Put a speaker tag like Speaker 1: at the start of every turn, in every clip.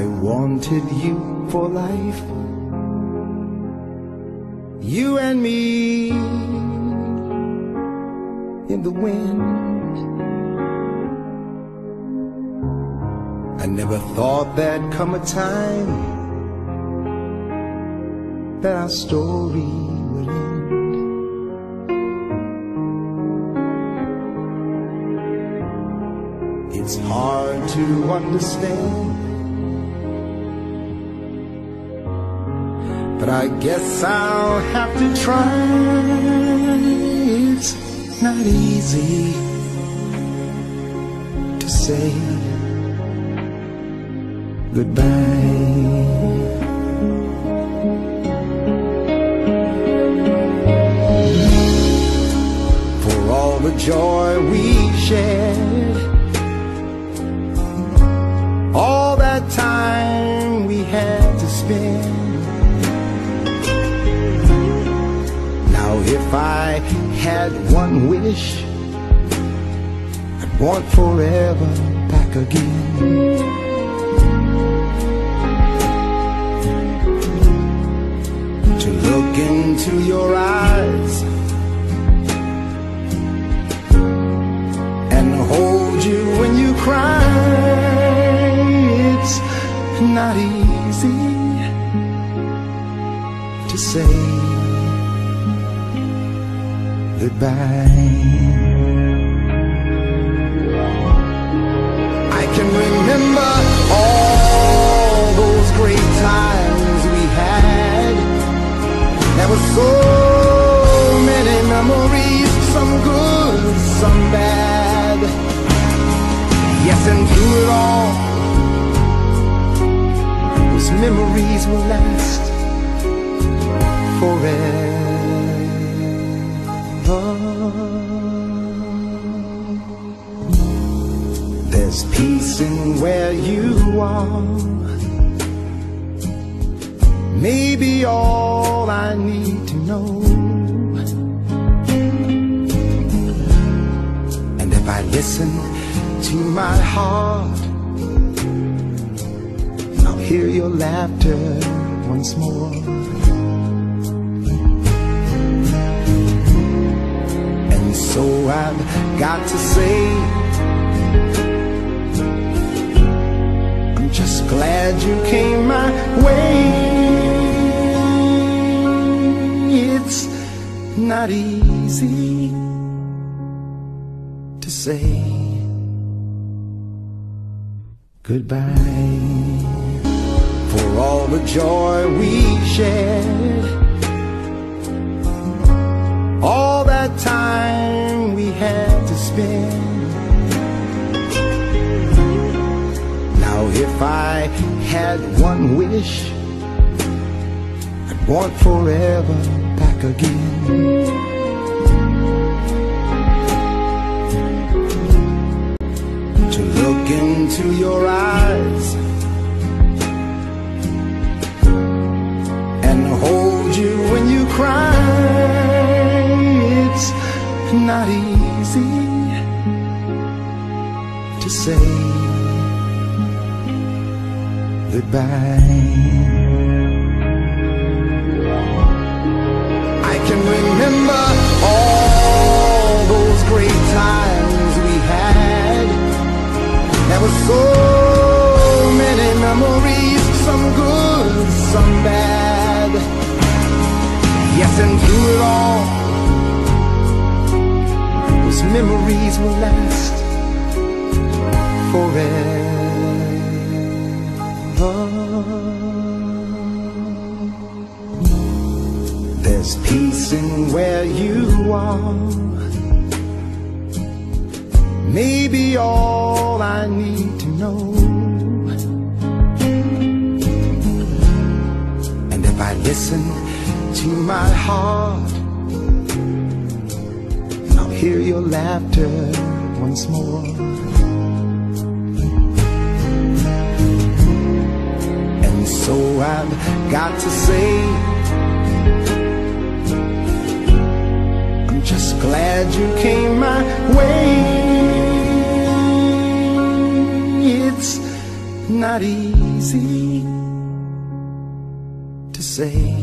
Speaker 1: I wanted you for life, you and me in the wind. I never thought there'd come a time that our story would end. It's hard to understand, but I guess I'll have to try. It's not easy to say goodbye. For all the joy we shared, all that time we had to spend. Now if I had one wish, I'd want forever back again. To look into your eyes and hold you when you cry. It's not easy to say goodbye. I can remember all those great times we had. There were so many memories, some good, some bad. Yes, and through it all, those memories will last forever. There's peace in where you are, maybe all I need to know. And if I listen to my heart, I'll hear your laughter once more. And so I've got to say, I'm just glad you came my way. It's not easy to say goodbye. For all the joy we shared, all that time we had to spend. Now if I had one wish, I'd want forever back again. To look into your eyes and hold you when you cry. It's not easy to say goodbye. I can remember all those great times we had. There were so many memories, some good, some bad. Yes, and through it all, those memories will last forever. There's peace in where you are, maybe all I need to know. And if I listen to my heart, I'll hear your laughter once more. And so I've got to say, I'm just glad you came my way. It's not easy to say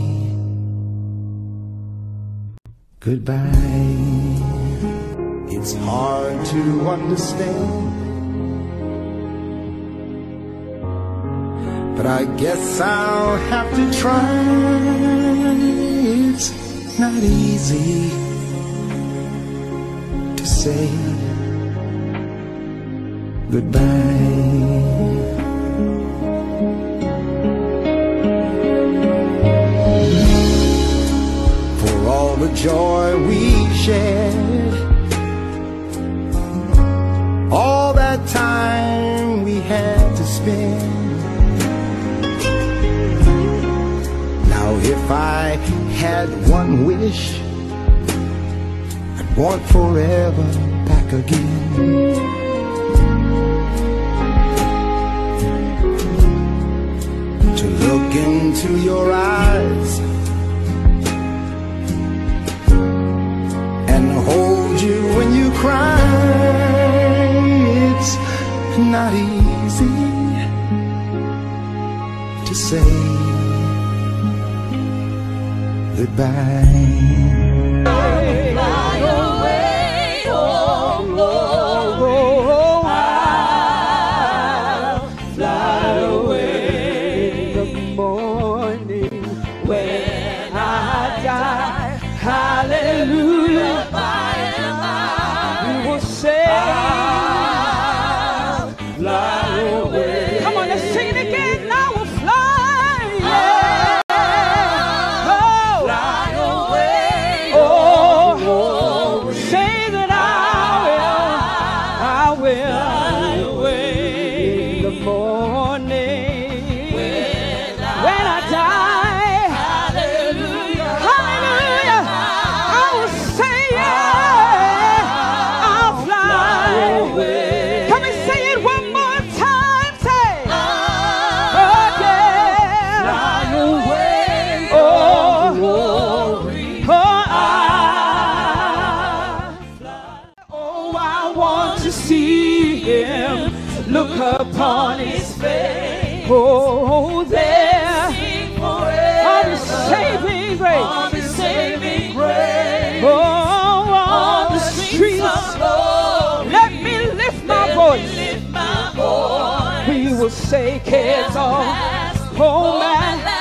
Speaker 1: goodbye. It's hard to understand, but I guess I'll have to try. It's not easy to say goodbye. For all the joy we shared, all that time we had to spend. Now if I had one wish, I'd want forever back again. To look into your eyes and hold you when you cry. It's not easy to say goodbye.
Speaker 2: Fly away, oh Lord, I'll fly away. The morning when I die, hallelujah, by and by we will say, I'll fly away. Come on, let's sing it again. I will fly, yeah. Look upon his face. Oh, there on the saving grace. On the saving grace. Oh, on the streets of glory. Let me lift my voice. We will say, cares off. Oh, man.